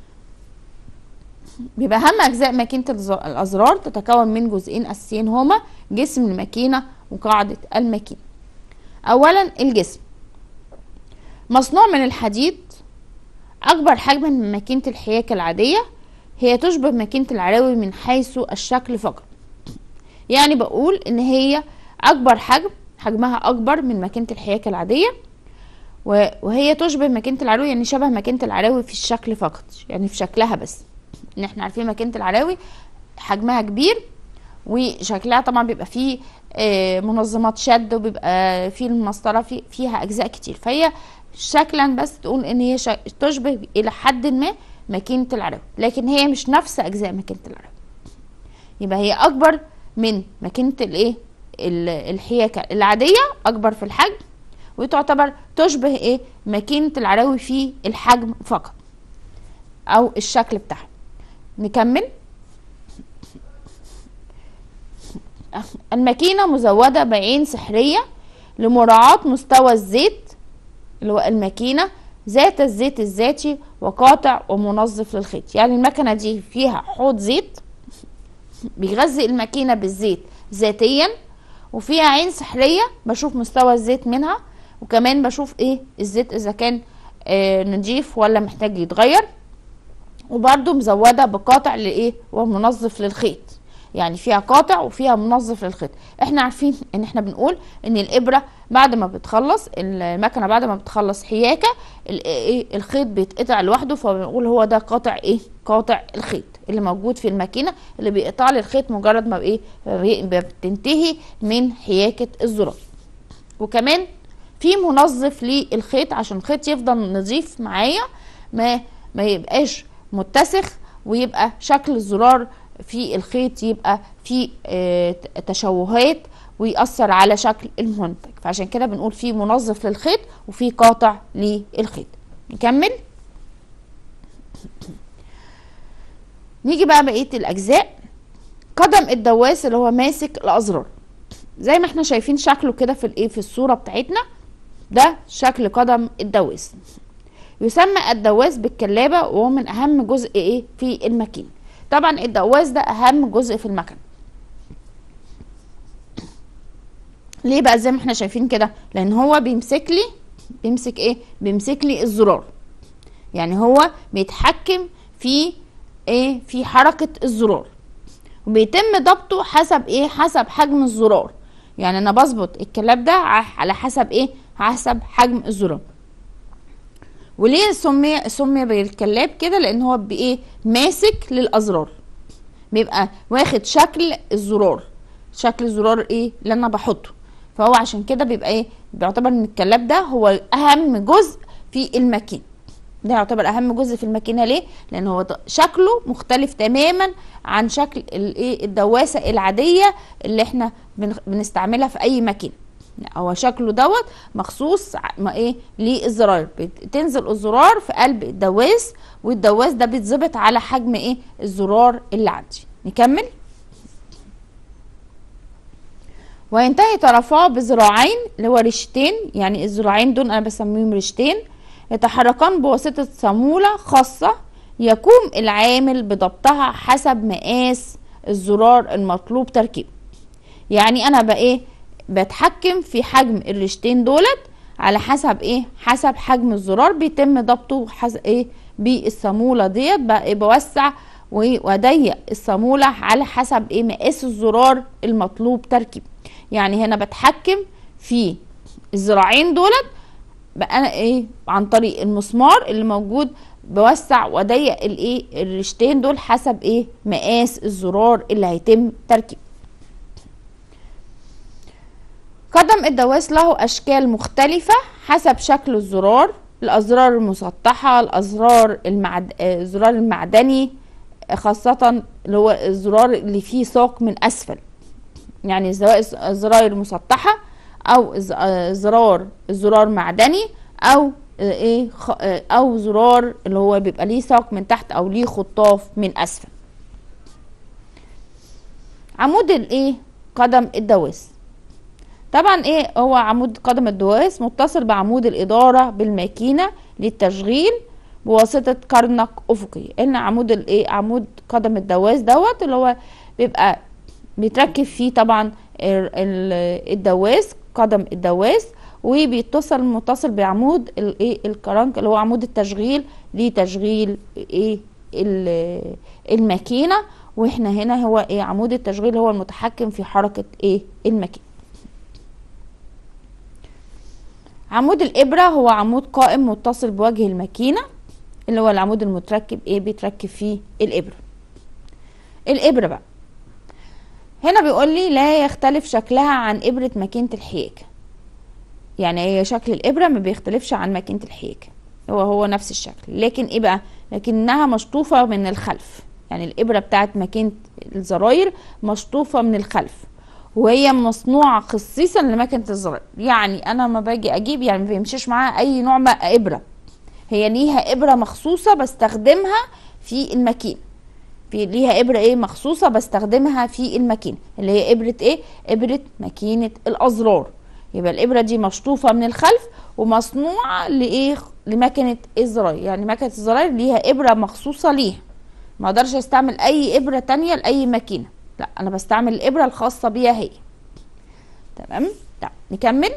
بيبقى اهم اجزاء ماكينة الازرار تتكون من جزئين اساسيين هما جسم الماكينة وقاعدة الماكينة. اولا الجسم مصنوع من الحديد، اكبر حجما من ماكينة الحياكة العادية. هي تشبه ماكينة العراوي من حيث الشكل فقط. يعني بقول ان هي اكبر حجم، حجمها اكبر من ماكينة الحياكة العادية، وهي تشبه ماكينة العراوي، يعني شبه ماكينة العراوي في الشكل فقط، يعني في شكلها بس. ان احنا عارفين ماكينة العراوي حجمها كبير وشكلها طبعا بيبقى فيه منظمات شد وبيبقى فيه المسطرة فيه فيها اجزاء كتير، فهي شكلا بس تقول ان هي تشبه الى حد ما ماكينة العراوي، لكن هي مش نفس اجزاء ماكينة العراوي. يبقى هي اكبر من ماكينة الايه الحياكة العادية، اكبر في الحجم، وتعتبر تشبه ايه ماكينة العراوي في الحجم فقط او الشكل بتاعها. نكمل. الماكينة مزودة بعين سحرية لمراعاة مستوى الزيت، اللي هو الماكينة ذات الزيت الذاتي وقاطع ومنظف للخيط. يعني المكنة دي فيها حوض زيت بيغذي الماكينة بالزيت ذاتيا، وفيها عين سحرية بشوف مستوى الزيت منها، وكمان بشوف ايه الزيت اذا كان آه نضيف ولا محتاج يتغير، وبرده مزودة بقاطع لايه ومنظف للخيط. يعني فيها قاطع وفيها منظف للخيط. احنا عارفين ان احنا بنقول ان الابرة بعد ما بتخلص المكنة بعد ما بتخلص حياكة ايه الخيط بيتقطع لوحده، فبنقول هو ده قاطع ايه قاطع الخيط اللي موجود في الماكينة، اللي بيقطع لي الخيط مجرد ما بايه بتنتهي من حياكة الزرار. وكمان في منظف للخيط عشان الخيط يفضل نظيف معايا، ما ما يبقاش متسخ، ويبقى شكل الزرار في الخيط يبقى في اه تشوهات ويأثر على شكل المنتج. فعشان كده بنقول في منظف للخيط وفي قاطع للخيط. نكمل. نيجي بقى بقية الأجزاء. قدم الدواس اللي هو ماسك الأزرار، زي ما احنا شايفين شكله كده في الايه في الصورة بتاعتنا، ده شكل قدم الدواس. يسمى الدواس بالكلابة، وهو من أهم جزء ايه في الماكينة. طبعا الدواس ده أهم جزء في المكنة. ليه بقى زي ما احنا شايفين كده؟ لأن هو بيمسك لي بيمسك ايه بيمسك لي الزرار. يعني هو بيتحكم في ايه في حركة الزرار، وبيتم ضبطه حسب ايه حسب حجم الزرار. يعني انا بظبط الكلاب ده على حسب ايه حسب حجم الزرار. وليه سمي سمي بالكلاب كده؟ لان هو بايه ماسك للازرار، بيبقى واخد شكل الزرار، شكل الزرار ايه اللي انا بحطه، فهو عشان كده بيبقى ايه بيعتبر ان الكلاب ده هو اهم جزء في الماكينه. ده يعتبر اهم جزء في الماكينه. ليه؟ لان هو شكله مختلف تماما عن شكل الايه الدواسه العاديه اللي احنا بنستعملها في اي ماكينه. هو شكله دوت مخصوص ما ايه للزراير، بتنزل الزرار في قلب الدواس، والدواس ده بيتظبط على حجم ايه الزرار اللي عندي. نكمل. وينتهي طرفاه بذراعين اللي هو ريشتين، يعني الذراعين دول انا بسميهم ريشتين، يتحركان بواسطة صامولة خاصة يقوم العامل بضبطها حسب مقاس الزرار المطلوب تركيبه. يعني انا بقى ايه بتحكم في حجم الريشتين دولت على حسب ايه حسب حجم الزرار، بيتم ضبطه حسب ايه بالصامولة ديت. بقى إيه بوسع واضيق الصامولة على حسب ايه مقاس الزرار المطلوب تركيبه. يعني هنا بتحكم في الذراعين دولت بقى انا ايه عن طريق المسمار اللي موجود، بوسع واضيق الايه الريشتين دول حسب ايه مقاس الزرار اللي هيتم تركيبه. قدم الدواس له اشكال مختلفة حسب شكل الزرار، الازرار المسطحة، الازرار المعد... الزرار المعدني، خاصة اللي هو الزرار اللي فيه ساق من اسفل، يعني الزراير المسطحة او زرار الزرار معدني، او ايه او زرار اللي هو بيبقى ليه ساق من تحت او ليه خطاف من اسفل. عمود الايه قدم الدواس، طبعا ايه هو عمود قدم الدواس متصل بعمود الاداره بالماكينه للتشغيل بواسطه كرنك افقي. ان عمود الايه عمود قدم الدواس دوت اللي هو بيبقى بيتركب فيه طبعا الدواس قدم الدواس، وبيتصل متصل بعمود الايه الكرنك اللي هو عمود التشغيل لتشغيل ايه الماكينه. واحنا هنا هو ايه عمود التشغيل هو المتحكم في حركه ايه الماكينه. عمود الابره هو عمود قائم متصل بوجه الماكينه، اللي هو العمود المتركب ايه بيتركب فيه الابره. الابره بقى هنا بيقول لي لا يختلف شكلها عن ابره ماكينه الحياكه، يعني هي شكل الابره ما بيختلفش عن ماكينه الحياكه، هو هو نفس الشكل، لكن ايه بقى لكنها مشطوفه من الخلف. يعني الابره بتاعت ماكينه الزراير مشطوفه من الخلف، وهي مصنوعه خصيصا لماكينه الزراير. يعني انا ما باجي اجيب يعني ما بيمشيش معاها اي نوع من ابره، هي ليها ابره مخصوصه بستخدمها في الماكينه، في ليها ابره ايه مخصوصه بستخدمها في الماكينه اللي هي ابره ايه ابره ماكينه الازرار. يبقى الابره دي مشطوفه من الخلف ومصنوعه لايه لماكينه الزراير. يعني ماكينه الزراير ليها ابره مخصوصه ليها، ما اقدرش استعمل اي ابره تانية لاي ماكينه، لا انا بستعمل الابره الخاصه بيها هي. تمام. طب نكمل.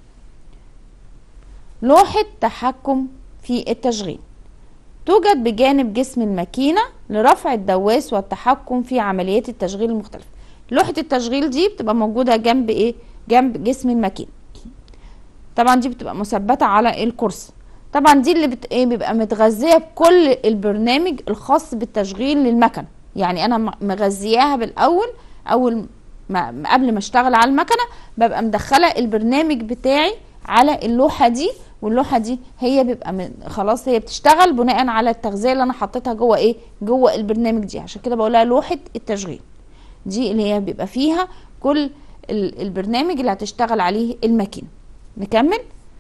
لوحه تحكم في التشغيل توجد بجانب جسم الماكينه لرفع الدواس والتحكم في عمليات التشغيل المختلفه. لوحه التشغيل دي بتبقى موجوده جنب ايه جنب جسم الماكينه، طبعا دي بتبقى مثبته على الكرسي. طبعا دي اللي بت... ايه بيبقى متغذيه بكل البرنامج الخاص بالتشغيل للمكنه. يعني انا مغذياها بالاول، اول ما قبل ما اشتغل على المكنه ببقى مدخله البرنامج بتاعي على اللوحه دي، واللوحه دي هي بيبقى من خلاص هي بتشتغل بناء على التغذيه اللي انا حطيتها جوه ايه جوه البرنامج دي. عشان كده بقولها لوحه التشغيل دي اللي هي بيبقى فيها كل البرنامج اللي هتشتغل عليه الماكينه. نكمل.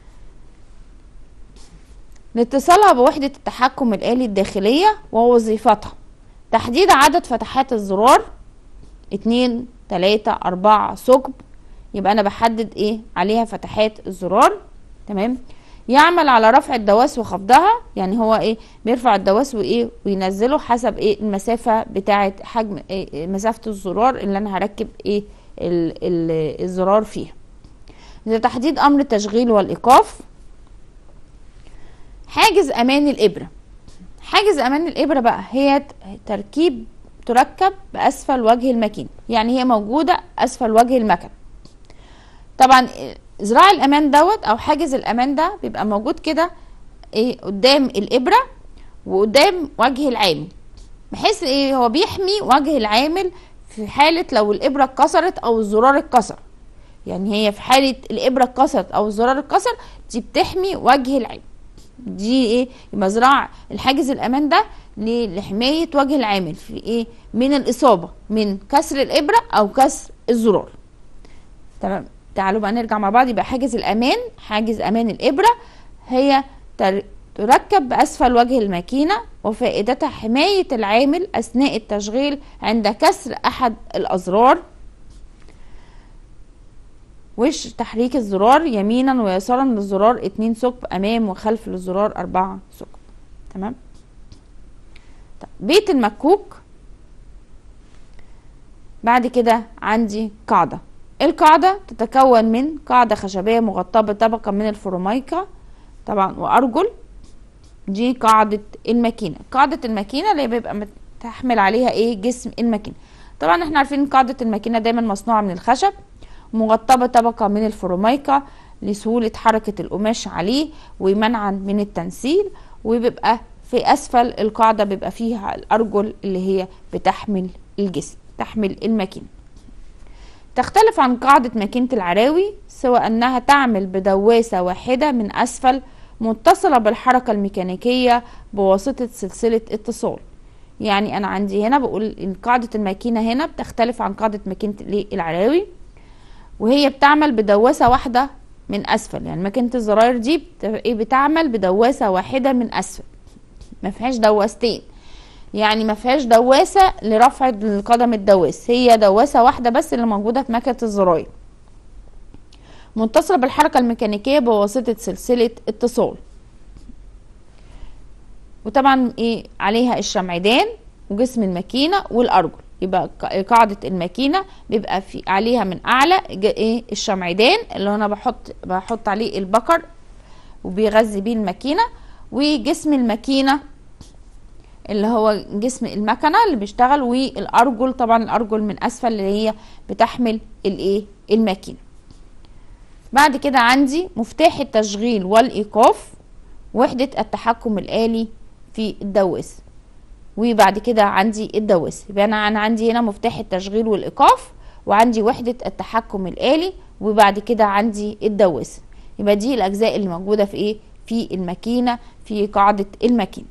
لاتصالها بوحدة التحكم الآلي الداخلية ووظيفتها تحديد عدد فتحات الزرار اتنين تلاتة اربعة ثقب، يبقى انا بحدد ايه عليها فتحات الزرار. تمام. يعمل على رفع الدواس وخفضها، يعني هو ايه بيرفع الدواس وايه وينزله حسب ايه المسافة بتاعة حجم إيه مسافة الزرار اللي انا هركب ايه ال ال الزرار فيها. لتحديد امر التشغيل والايقاف. حاجز امان الابره. حاجز امان الابره بقى هي تركيب تركب باسفل وجه الماكينه، يعني هي موجوده اسفل وجه المكنه. طبعا ذراع الامان دوت او حاجز الامان ده بيبقى موجود كده ايه قدام الابره وقدام وجه العامل، بحيث ايه هو بيحمي وجه العامل في حاله لو الابره اتكسرت او الزرار اتكسر. يعني هي في حاله الابره اتكسرت او الزرار اتكسر دي بتحمي وجه العامل. دي ايه يبقى ذراع الحاجز الامان ده لحمايه وجه العامل في ايه من الاصابه من كسر الابره او كسر الزرار. تمام، تعالوا بقى نرجع مع بعض. يبقى حاجز الامان حاجز امان الابره هي تركب باسفل وجه الماكينه، وفائدتها حمايه العامل اثناء التشغيل عند كسر احد الازرار، وش تحريك الزرار يمينا ويسارا للزرار اتنين ثقب، امام وخلف للزرار اربعة ثقب. تمام. طب بيت المكوك. بعد كده عندي قاعدة. القاعدة تتكون من قاعدة خشبية مغطاة بطبقة من الفورميكا طبعا وارجل. دي قاعدة الماكينة. قاعدة الماكينة اللي بيبقى تحمل عليها ايه جسم الماكينة. طبعا احنا عارفين قاعدة الماكينة دايما مصنوعة من الخشب مغطاه بطبقه من الفورميكا لسهوله حركه القماش عليه ومنعا من التنسيل، وبيبقى في اسفل القاعده بيبقى فيها الارجل اللي هي بتحمل الجسم تحمل الماكينه. تختلف عن قاعده ماكينه العراوي سوى انها تعمل بدواسه واحده من اسفل متصله بالحركه الميكانيكيه بواسطه سلسله اتصال. يعني انا عندي هنا بقول ان قاعده الماكينه هنا بتختلف عن قاعده ماكينه العراوي، وهي بتعمل بدواسة واحدة من أسفل. يعني ماكينة الزراير دي بتعمل بدواسة واحدة من أسفل، ما فيهاش دوastين، يعني ما فيهاش دواسة لرفع القدم الدواس، هي دواسة واحدة بس اللي موجودة في ماكينة الزراير، متصلة بالحركة الميكانيكية بواسطة سلسلة اتصال. وطبعا ايه عليها الشمعدان وجسم الماكينة والأرجل. يبقى قاعدة الماكينة بيبقى في عليها من اعلى ايه الشمعدان اللي انا بحط بحط عليه البكر وبيغذي بيه الماكينة، وجسم الماكينة اللي هو جسم المكنة اللي بيشتغل، والارجل طبعا الارجل من اسفل اللي هي بتحمل الايه الماكينة. بعد كده عندي مفتاح التشغيل والايقاف، وحدة التحكم الآلي في الدواسة. وبعد كده عندي الدواسة. يبقى انا انا عندي هنا مفتاح التشغيل والايقاف، وعندي وحدة التحكم الآلي، وبعد كده عندي الدواسة. يبقى دي الاجزاء اللي موجودة في ايه في الماكينة في قاعدة الماكينة.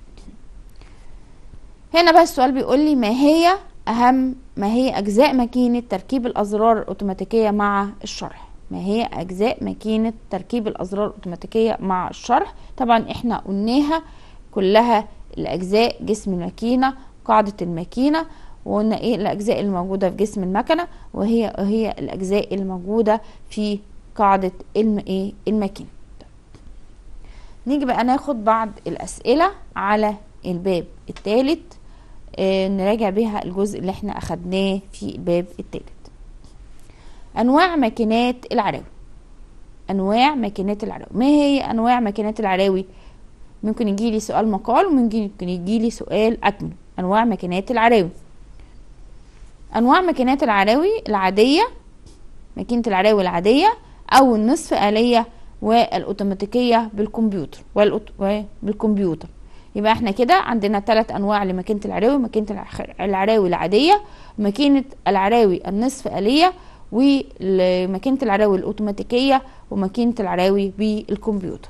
هنا بقى السؤال بيقول لي ما هي اهم ما هي اجزاء ماكينة تركيب الازرار الاوتوماتيكية مع الشرح. ما هي اجزاء ماكينة تركيب الازرار الاوتوماتيكية مع الشرح. طبعا احنا قلناها كلها الاجزاء جسم الماكينه قاعده الماكينه، وقلنا ايه الاجزاء اللي موجوده في جسم المكنه، وهي هي الاجزاء اللي موجوده في قاعده الم ايه الماكينه. نيجي بقى ناخد بعض الاسئله على الباب الثالث، آه نراجع بيها الجزء اللي احنا اخدناه في الباب الثالث. انواع ماكينات العراوي. انواع ماكينات العراوي. ما هي انواع ماكينات العراوي؟ ممكن يجي لي سؤال مقال وممكن يجي لي سؤال اكمل. انواع ماكينات العراوي. انواع ماكينات العراوي العاديه، ماكينه العراوي العاديه او النصف آلية والاوتوماتيكيه بالكمبيوتر وبالكمبيوتر. يبقى احنا كده عندنا ثلاث انواع لماكينه العراوي: ماكينه العراوي العاديه، ماكينه العراوي النصف آلية، وماكينه العراوي الاوتوماتيكيه، وماكينه العراوي بالكمبيوتر.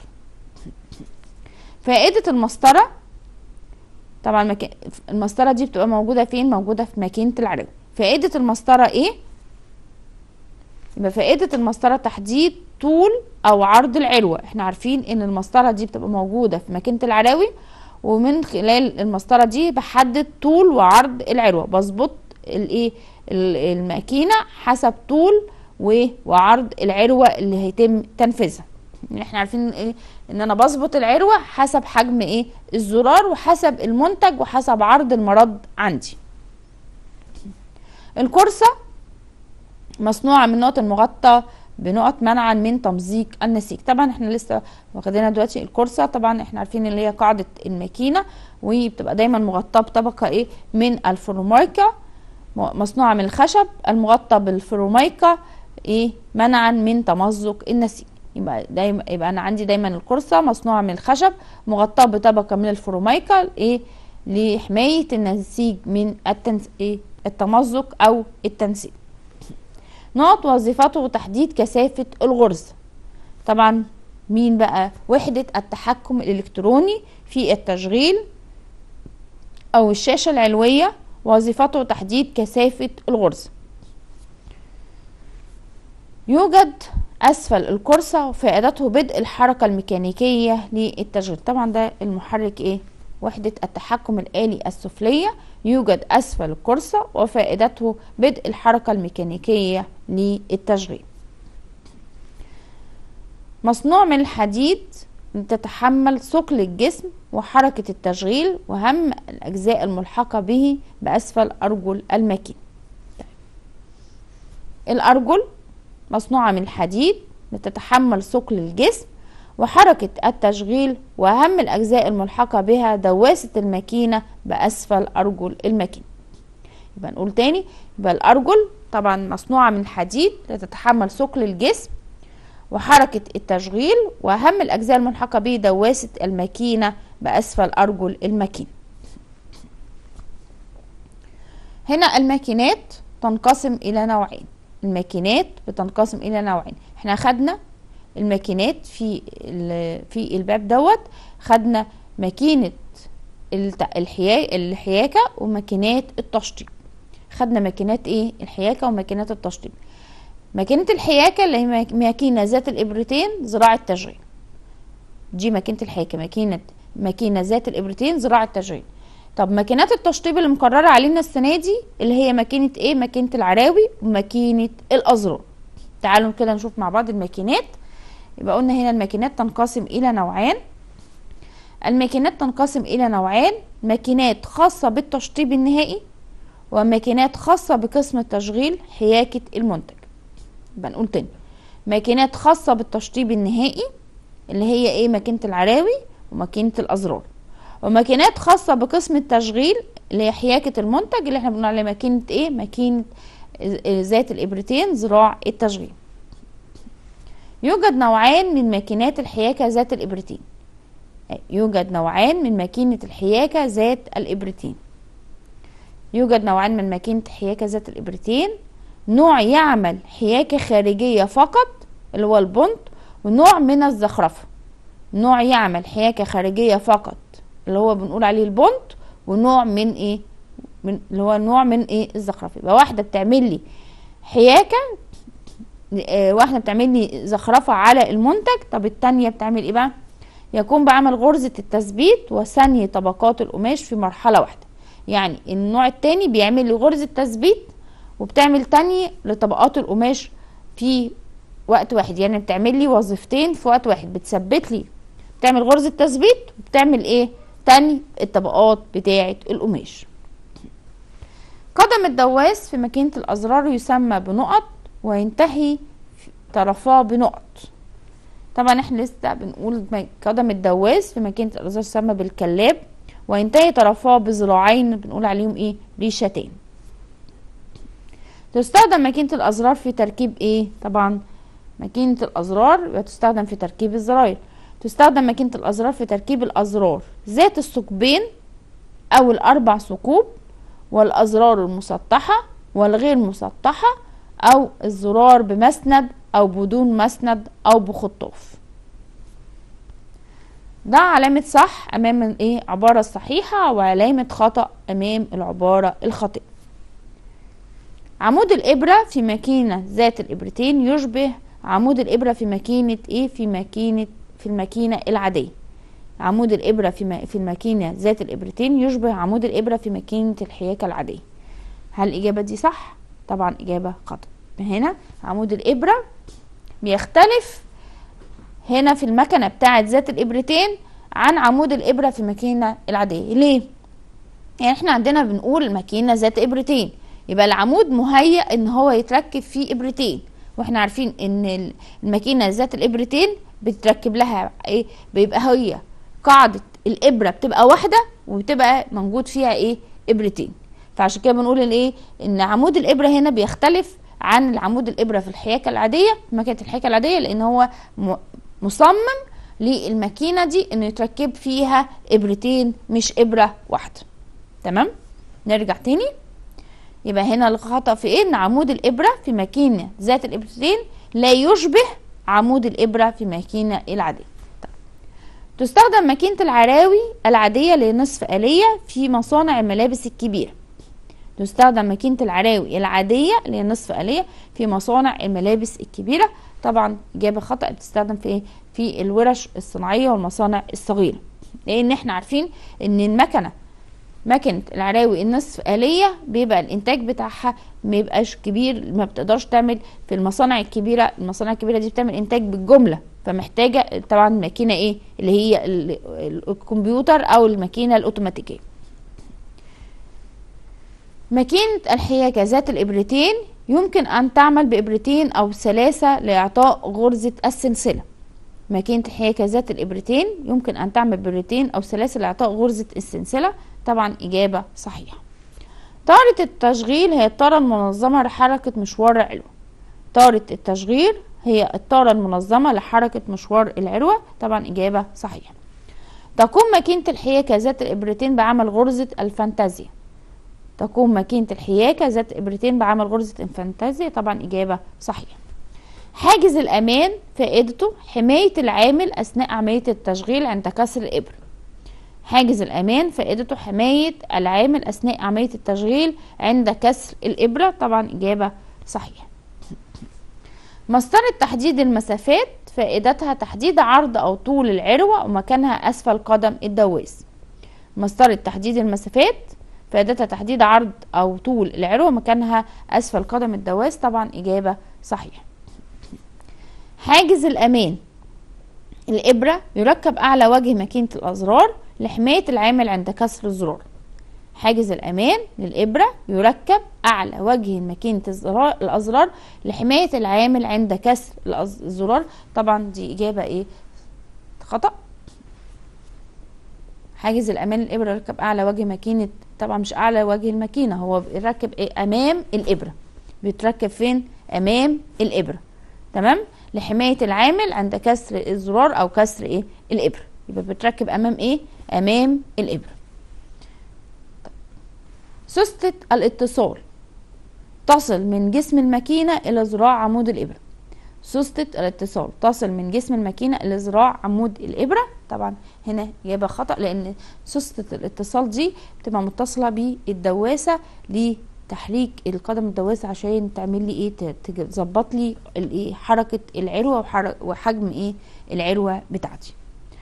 فائدة المسطرة. طبعا مك... المسطرة دي بتبقى موجودة فين؟ موجودة في ماكينة العراوي. فائدة المسطرة ايه؟ يبقى فائدة المسطرة تحديد طول او عرض العروة. احنا عارفين ان المسطرة دي بتبقى موجودة في ماكينة العراوي، ومن خلال المسطرة دي بحدد طول وعرض العروة، بظبط الايه الماكينة حسب طول وعرض العروة اللي هيتم تنفيذها. احنا عارفين ايه ان انا بظبط العروة حسب حجم ايه الزرار وحسب المنتج وحسب عرض المرد عندي. الكرسة مصنوعة من نوت مغطى بنقط منعا من تمزيق النسيج. طبعا احنا لسه واخدينها دلوقتي الكورسة، طبعا احنا عارفين اللي هي قاعدة الماكينة، وبتبقى دايما مغطاة بطبقة ايه من الفورمايكا مصنوعة من الخشب المغطى بالفورمايكا ايه منعا من تمزق النسيج. يبقى دايما يبقى انا عندي دايما الكورسة مصنوعة من الخشب مغطاة بطبقة من الفورمايكا ايه لحماية النسيج من التنس... إيه؟ التمزق او التنسيق. نقط وظيفته تحديد كثافة الغرز. طبعا مين بقى؟ وحدة التحكم الإلكتروني في التشغيل أو الشاشة العلوية، وظيفته تحديد كثافة الغرز. يوجد أسفل الكرسة وفائدته بدء الحركة الميكانيكية للتشغيل. طبعا ده المحرك إيه؟ وحدة التحكم الآلي السفلية، يوجد أسفل الكرسة وفائدته بدء الحركة الميكانيكية للتشغيل. مصنوع من الحديد لتتحمل ثقل الجسم وحركة التشغيل وهم الأجزاء الملحقة به بأسفل أرجل الماكينة. الأرجل مصنوعة من الحديد لتتحمل ثقل الجسم وحركة التشغيل وأهم الأجزاء الملحقة بها دواسة الماكينة بأسفل أرجل الماكينة. يبقى نقول تاني، يبقى الأرجل طبعا مصنوعة من الحديد لتتحمل ثقل الجسم وحركة التشغيل وأهم الأجزاء الملحقة به دواسة الماكينة بأسفل أرجل الماكينة. هنا الماكينات تنقسم إلى نوعين. الماكينات بتنقسم إلى نوعين. احنا خدنا الماكينات في في الباب دوت، خدنا ماكينة الحياكة وماكينات التشطيب. خدنا ماكينات ايه؟ الحياكة وماكينات التشطيب. ماكينة الحياكة اللي هي ماكينة ذات الإبرتين ذراع التشغيل، دي ماكينة الحياكة، ماكينة ماكينة ذات الإبرتين ذراع التشغيل. طب ماكينات التشطيب اللي مقررة علينا السنة دي اللي هي ماكينة ايه؟ ماكينة العراوي وماكينة الأزرار. تعالوا كده نشوف مع بعض الماكينات. يبقى قلنا هنا الماكينات تنقسم إلى نوعين. الماكينات تنقسم إلى نوعين، ماكينات خاصة بالتشطيب النهائي وماكينات خاصة بقسم التشغيل حياكة المنتج. يبقى نقول تاني، ماكينات خاصة بالتشطيب النهائي اللي هي ايه؟ ماكينة العراوي وماكينة الأزرار، وماكينات خاصة بقسم التشغيل اللي هي حياكة المنتج اللي احنا بنقول عليها ماكينة ايه؟ ماكينة ذات الإبرتين ذراع التشغيل. يوجد نوعان من ماكينات الحياكة ذات الإبرتين. يوجد نوعان من ماكينة الحياكة ذات الإبرتين. يوجد نوعان من ماكينة الحياكة ذات الإبرتين، نوع يعمل حياكة خارجية فقط اللي هو البونت، ونوع من الزخرفة. نوع يعمل حياكة خارجية فقط اللي هو بنقول عليه البونت، ونوع من ايه؟ من اللي هو نوع من ايه؟ الزخرفة. يبقى واحدة بتعمل لي حياكة، واحدة بتعمل لي زخرفة على المنتج. طب التانية بتعمل ايه بقى؟ يقوم بعمل غرزة التثبيت وثني طبقات القماش في مرحلة واحدة. يعني النوع التاني بيعمل لي غرزة تثبيت وبتعمل تاني لطبقات القماش في وقت واحد، يعني بتعمل لي وظيفتين في وقت واحد، بتثبت لي، بتعمل غرزة تثبيت وبتعمل ايه تاني؟ الطبقات بتاعة القماش. قدم الدواس في ماكينة الأزرار يسمى بنقط وينتهي طرفاه بنقط. طبعا احنا لسه بنقول قدم الدواس في ماكينة الأزرار يسمى بالكلاب وينتهي طرفاه بذراعين بنقول عليهم ايه؟ ريشتين. تستخدم ماكينة الأزرار في تركيب ايه؟ طبعا ماكينة الأزرار تستخدم في تركيب الزراير. تستخدم ماكينة الأزرار في تركيب الأزرار ذات الثقبين أو الأربع ثقوب، والأزرار المسطحة والغير مسطحة، أو الزرار بمسند أو بدون مسند أو بخطاف. ده علامة صح أمام الايه؟ عبارة الصحيحة، وعلامة خطأ أمام العبارة الخاطئة. عمود الإبرة في ماكينة ذات الإبرتين يشبه عمود الإبرة في ماكينة ايه؟ في ماكينة في الماكينة العادية. عمود الإبرة في في الماكينة ذات الإبرتين يشبه عمود الإبرة في ماكينة الحياكة العادية. هل الإجابة دي صح؟ طبعا إجابة خطأ. هنا عمود الإبرة بيختلف هنا في المكنة بتاعة ذات الإبرتين عن عمود الإبرة في الماكينة العادية. ليه؟ يعني احنا عندنا بنقول ماكينة ذات إبرتين، يبقى العمود مهيأ ان هو يتركب فيه إبرتين، واحنا عارفين ان الماكينه ذات الابرتين بتركب لها ايه، بيبقى هي قاعده الابره بتبقى واحده وبتبقى موجود فيها ايه، ابرتين. فعشان كده بنقول الايه، ان عمود الابره هنا بيختلف عن العمود الابره في الحياكه العاديه، في ماكينه الحياكه العاديه، لان هو مصمم للماكينه دي انه يتركب فيها ابرتين مش ابره واحده. تمام، نرجع تاني. يبقى هنا الخطأ في ايه، ان عمود الابره في ماكينه ذات الابرتين لا يشبه عمود الابره في ماكينه العاديه. طيب. تستخدم ماكينه العراوي العاديه لنصف آلية في مصانع الملابس الكبيره. تستخدم ماكينه العراوي العاديه لنصف آلية في مصانع الملابس الكبيره. طبعا اجابه خطأ، بتستخدم في ايه، في الورش الصناعيه والمصانع الصغيره، لان احنا عارفين ان المكنه مكنه العراوي النصف آلية بيبقى الانتاج بتاعها ما يبقاش كبير، ما بتقدرش تعمل في المصانع الكبيره. المصانع الكبيره دي بتعمل انتاج بالجمله، فمحتاجه طبعا ماكينه ايه، اللي هي الكمبيوتر او الماكينه الاوتوماتيكيه. ماكينه الحياكه ذات الابرتين يمكن ان تعمل بابرتين او ثلاثه لاعطاء غرزه السلسله. ماكينه الحياكه ذات الابرتين يمكن ان تعمل بابرتين او ثلاثه لاعطاء غرزه السلسله. طبعا اجابه صحيحه. طارة التشغيل هي الطارة المنظمة لحركة مشوار العروة. طارة التشغيل هي الطارة المنظمة لحركة مشوار العروة. طبعا إجابة صحيحة. تقوم ماكينة الحياكة ذات الإبرتين بعمل غرزة الفانتازيا. تقوم ماكينة الحياكة ذات الإبرتين بعمل غرزة الفانتازيا. طبعا إجابة صحيحة. حاجز الأمان فائدته حماية العامل أثناء عملية التشغيل عند كسر الإبرة. حاجز الأمان فائدته حماية العامل أثناء عملية التشغيل عند كسر الإبرة. طبعا إجابة صحيحة. مسطرة تحديد المسافات فائدتها تحديد عرض أو طول العروة ومكانها أسفل قدم الدواس. مسطرة تحديد المسافات فائدتها تحديد عرض أو طول العروة ومكانها أسفل قدم الدواس. طبعا إجابة صحيحة. حاجز الأمان الإبرة يركب أعلى وجه ماكينة الأزرار لحماية العامل عند كسر الزرار. حاجز الأمان للإبرة يركب أعلى وجه ماكينة الأزرار لحماية العامل عند كسر الزرار. طبعا دي إجابة إيه؟ خطأ. حاجز الأمان للإبرة يركب أعلى وجه ماكينة، طبعا مش أعلى وجه الماكينة، هو بيركب إيه؟ أمام الإبرة. بيتركب فين؟ أمام الإبرة. تمام؟ لحماية العامل عند كسر الزرار أو كسر إيه؟ الإبرة. يبقى بتركب أمام إيه؟ أمام الإبرة. سوستة الاتصال تصل من جسم الماكينة إلى ذراع عمود الإبرة. سوستة الاتصال تصل من جسم الماكينة إلى ذراع عمود الإبرة. طبعا هنا إجابة خطأ، لأن سوستة الاتصال دي بتبقى متصلة بالدواسة لتحريك القدم الدواسة عشان تعمل لي إيه، تظبط لي الإيه، حركة العروة وحجم إيه العروة بتاعتي.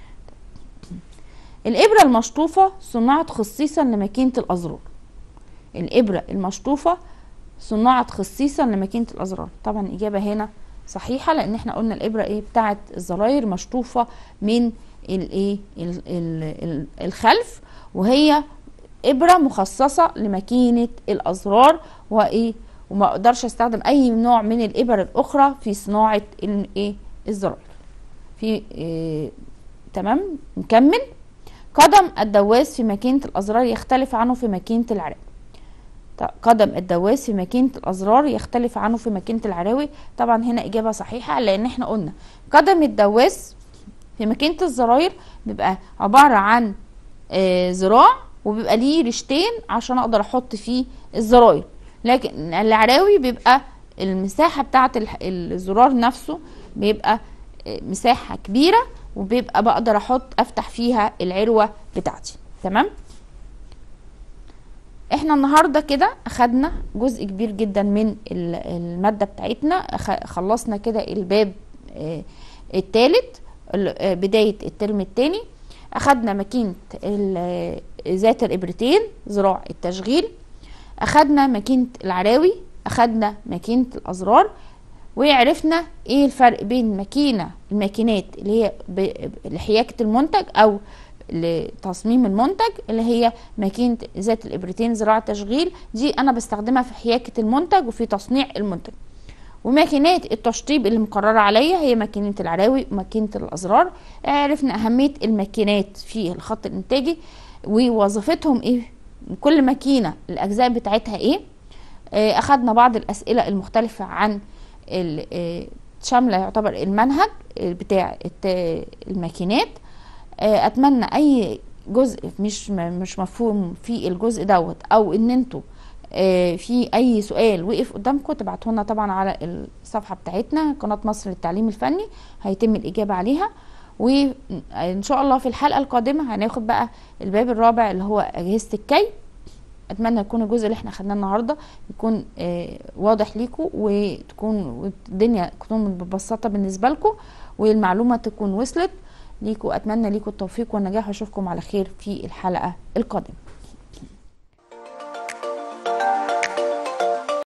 الإبرة المشطوفة صنعت خصيصا لماكينة الأزرار. الإبرة المشطوفة صنعت خصيصا لماكينة الأزرار. طبعا الإجابة هنا صحيحة، لأن احنا قلنا الإبرة إيه بتاعت الزراير مشطوفة من الإيه الخلف، وهي إبرة مخصصة لماكينة الأزرار وإيه، وما أقدرش أستخدم أي نوع من الإبر الأخرى في صناعة الإيه الزراير. في إيه تمام. نكمل. قدم الدواس في ماكينة الأزرار يختلف عنه في ماكينة العراوي. قدم الدواس في ماكينة الأزرار يختلف عنه في ماكينة العراوي. طبعا هنا إجابة صحيحة، لأن احنا قلنا قدم الدواس في ماكينة الزراير بيبقى عبارة عن آه ذراع، وبيبقى ليه ريشتين عشان أقدر أحط فيه الزراير، لكن العراوي بيبقى المساحة بتاعة الزرار نفسه بيبقى آه مساحة كبيرة، وبيبقى بقدر احط افتح فيها العروة بتاعتي. تمام. احنا النهاردة كده اخدنا جزء كبير جدا من المادة بتاعتنا. خلصنا كده الباب الثالث بداية الترم الثاني. اخدنا ماكينة ذات الابرتين ذراع التشغيل، اخدنا ماكينة العراوي، اخدنا ماكينة الازرار، وعرفنا ايه الفرق بين ماكينة الماكينات اللي هي لحياكة المنتج او لتصميم المنتج، اللي هي ماكينة ذات الابرتين ذراع التشغيل، دي انا بستخدمها في حياكة المنتج وفي تصنيع المنتج. وماكينات التشطيب اللي مقررة عليا هي ماكينة العراوي وماكينة الأزرار. عرفنا أهمية الماكينات في الخط الإنتاجي ووظيفتهم إيه، كل ماكينة الأجزاء بتاعتها إيه. أخدنا بعض الأسئلة المختلفة عن شاملة يعتبر المنهج بتاع الماكينات. أتمنى أي جزء مش مش مفهوم في الجزء دوت او ان انتوا في اي سؤال وقف قدامكم تبعتوا لنا طبعا على الصفحه بتاعتنا قناه مصر للتعليم الفني، هيتم الاجابه عليها. وان شاء الله في الحلقه القادمه هناخد بقى الباب الرابع اللي هو اجهزه الكي. اتمنى يكون الجزء اللي احنا خدناه النهارده يكون واضح ليكم وتكون الدنيا تكون ببساطه بالنسبه لكم والمعلومه تكون وصلت ليكم. اتمنى ليكم التوفيق والنجاح واشوفكم على خير في الحلقه القادمه.